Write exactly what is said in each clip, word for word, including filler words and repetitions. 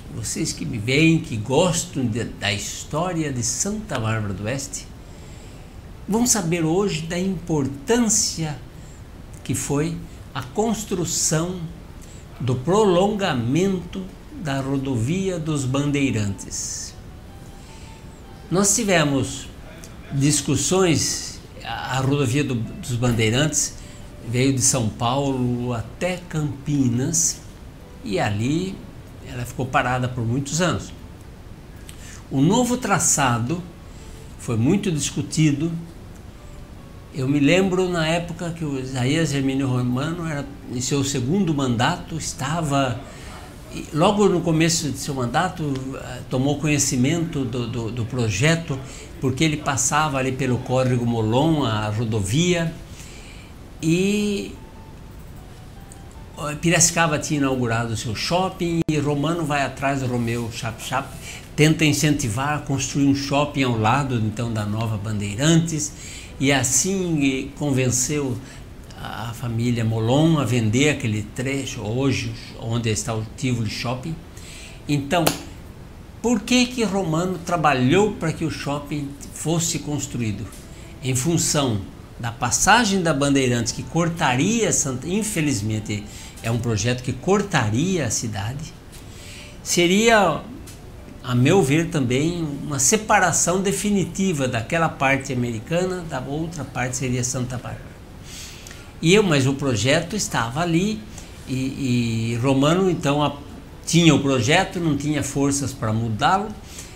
vocês que me veem, que gostam de, da história de Santa Bárbara do Oeste, vão saber hoje da importância que foi a construção do prolongamento da rodovia dos Bandeirantes. Nós tivemos discussões, a, a rodovia do, dos Bandeirantes veio de São Paulo até Campinas e ali ela ficou parada por muitos anos. O novo traçado foi muito discutido. Eu me lembro na época que o Isaías Hermínio Romano era em seu segundo mandato, estava logo no começo de seu mandato, tomou conhecimento do, do, do projeto, porque ele passava ali pelo Córrego Molon, a rodovia, e Piracicaba tinha inaugurado o seu shopping e Romano vai atrás do Romeu Chap Chap, tenta incentivar a construir um shopping ao lado então da nova Bandeirantes, e assim convenceu a família Molon a vender aquele trecho hoje onde está o Tivoli Shopping. Então, por que que Romano trabalhou para que o shopping fosse construído? Em função da passagem da Bandeirantes, que cortaria Santa, infelizmente é um projeto que cortaria a cidade, seria, a meu ver também, uma separação definitiva daquela parte americana, da outra parte seria Santa Bárbara. E eu, mas o projeto estava ali e, e Romano então a, tinha o projeto, não tinha forças para mudá-lo,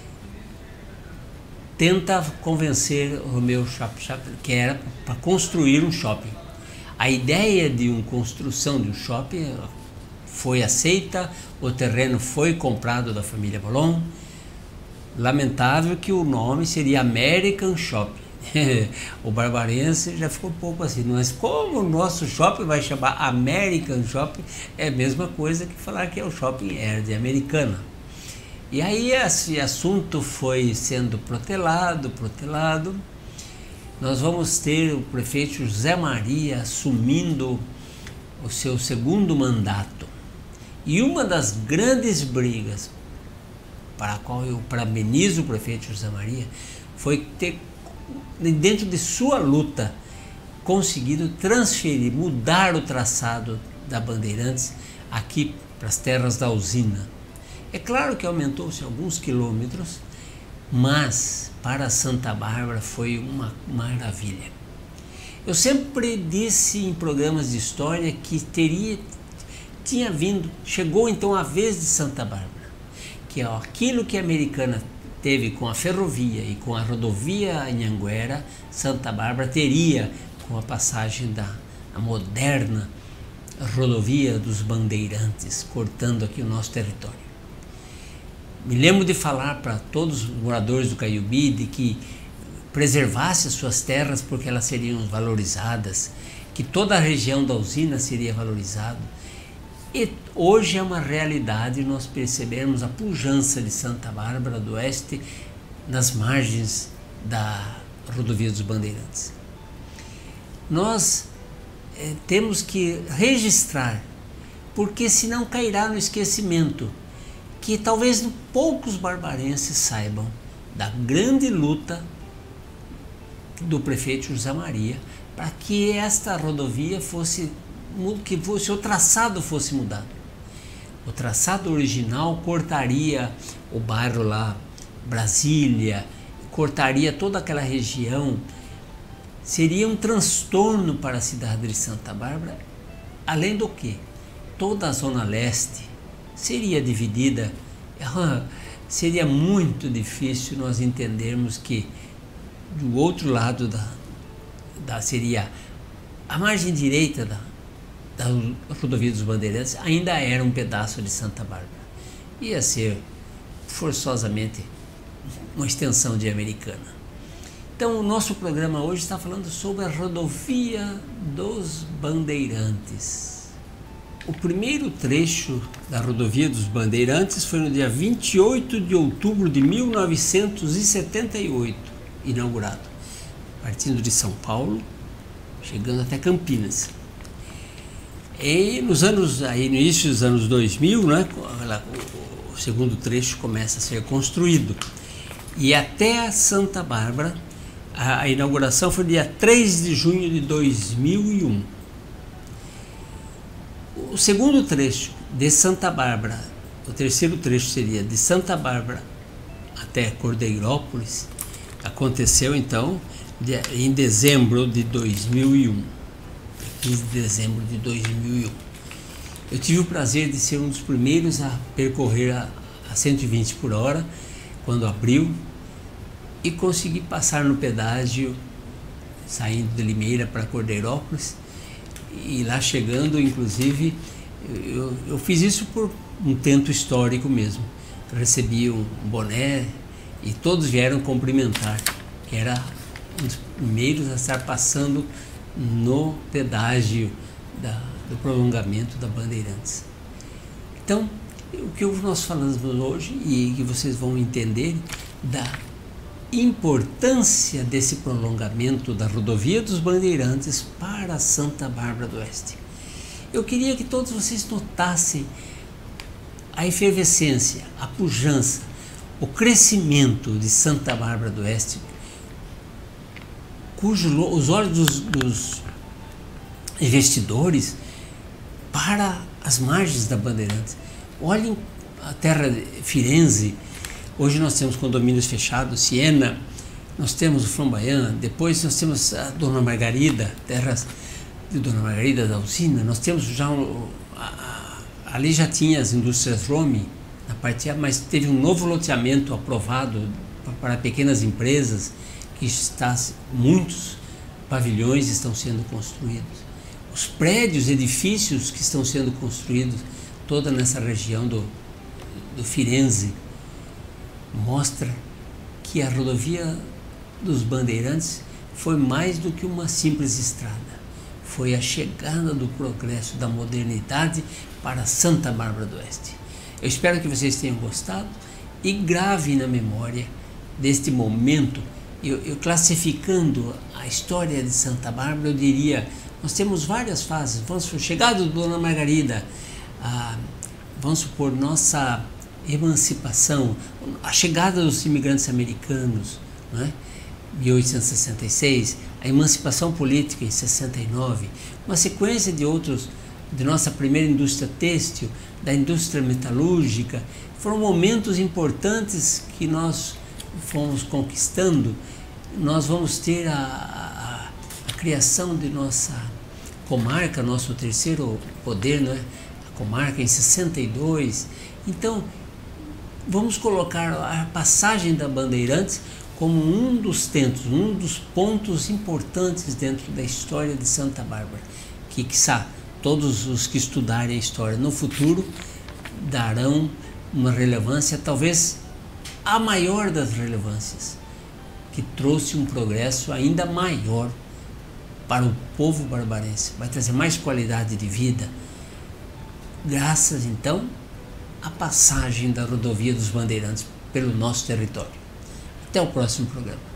tenta convencer Romeu Chap Chap que era para construir um shopping. A ideia de uma construção de um shopping foi aceita, o terreno foi comprado da família Molon. Lamentável que o nome seria American Shopping. O barbarense já ficou um pouco assim, mas como o nosso shopping vai chamar American Shopping, é a mesma coisa que falar que é o Shopping Air de Americana. E aí esse assunto foi sendo protelado, protelado. Nós vamos ter o prefeito José Maria assumindo o seu segundo mandato. E uma das grandes brigas para a qual eu parabenizo o prefeito José Maria foi ter, dentro de sua luta, conseguido transferir, mudar o traçado da Bandeirantes aqui para as terras da usina. É claro que aumentou-se alguns quilômetros, mas para Santa Bárbara foi uma maravilha. Eu sempre disse em programas de história que teria, tinha vindo, chegou então a vez de Santa Bárbara, que aquilo que a Americana teve com a ferrovia e com a rodovia Anhanguera, Santa Bárbara teria com a passagem da a moderna rodovia dos Bandeirantes, cortando aqui o nosso território. Me lembro de falar para todos os moradores do Caiubi de que preservasse as suas terras porque elas seriam valorizadas, que toda a região da usina seria valorizada. E hoje é uma realidade nós percebermos a pujança de Santa Bárbara do Oeste nas margens da rodovia dos Bandeirantes. Nós é, temos que registrar, porque senão cairá no esquecimento, que talvez poucos barbarenses saibam da grande luta do prefeito José Maria para que esta rodovia fosse, que fosse, o traçado fosse mudado. O traçado original cortaria o bairro lá, Brasília, cortaria toda aquela região, seria um transtorno para a cidade de Santa Bárbara, além do que toda a zona leste seria dividida. Seria muito difícil nós entendermos que do outro lado da, da seria a margem direita da, da rodovia dos Bandeirantes ainda era um pedaço de Santa Bárbara. Ia ser forçosamente uma extensão de Americana. Então o nosso programa hoje está falando sobre a rodovia dos Bandeirantes. O primeiro trecho da rodovia dos Bandeirantes foi no dia vinte e oito de outubro de mil novecentos e setenta e oito, inaugurado, partindo de São Paulo, chegando até Campinas. E nos anos, aí no início dos anos dois mil, né, o segundo trecho começa a ser construído. E até Santa Bárbara, a, a inauguração foi dia três de junho de dois mil e um. O segundo trecho de Santa Bárbara, o terceiro trecho seria de Santa Bárbara até Cordeirópolis, aconteceu então de, em dezembro de dois mil e um, quinze de dezembro de dois mil e um. Eu tive o prazer de ser um dos primeiros a percorrer a, a cento e vinte por hora, quando abriu, e consegui passar no pedágio, saindo de Limeira para Cordeirópolis, e lá chegando, inclusive, eu, eu fiz isso por um tento histórico mesmo. Eu recebi um boné e todos vieram cumprimentar, que era um dos primeiros a estar passando no pedágio da, do prolongamento da Bandeirantes. Então, o que nós falamos hoje, e que vocês vão entender, da importância desse prolongamento da rodovia dos Bandeirantes para Santa Bárbara do Oeste. Eu queria que todos vocês notassem a efervescência, a pujança, o crescimento de Santa Bárbara do Oeste, cujos os olhos dos, dos investidores para as margens da Bandeirantes. Olhem a terra de Firenze. Hoje nós temos condomínios fechados, Siena, nós temos o Flamboyant, depois nós temos a Dona Margarida, terras de Dona Margarida da usina, nós temos já, um, a, a, ali já tinha as indústrias Rome, na parte A, mas teve um novo loteamento aprovado para pequenas empresas, que está, muitos pavilhões estão sendo construídos. Os prédios, edifícios que estão sendo construídos, toda nessa região do, do Firenze, mostra que a rodovia dos Bandeirantes foi mais do que uma simples estrada. Foi a chegada do progresso, da modernidade para Santa Bárbara do Oeste. Eu espero que vocês tenham gostado e gravem na memória deste momento. Eu, eu classificando a história de Santa Bárbara, eu diria, nós temos várias fases. Vamos supor, chegada do Dona Margarida, a, vamos supor, nossa emancipação, a chegada dos imigrantes americanos, né? mil oitocentos e sessenta e seis, a emancipação política em sessenta e nove, uma sequência de outros, de nossa primeira indústria têxtil, da indústria metalúrgica, foram momentos importantes que nós fomos conquistando. Nós vamos ter a, a, a criação de nossa comarca, nosso terceiro poder, não é? A comarca em sessenta e dois. Então, vamos colocar a passagem da Bandeirantes como um dos tentos, um dos pontos importantes dentro da história de Santa Bárbara, que, quiçá, todos os que estudarem a história no futuro darão uma relevância, talvez a maior das relevâncias, que trouxe um progresso ainda maior para o povo barbarense, vai trazer mais qualidade de vida, graças então à passagem da rodovia dos Bandeirantes pelo nosso território. Até o próximo programa.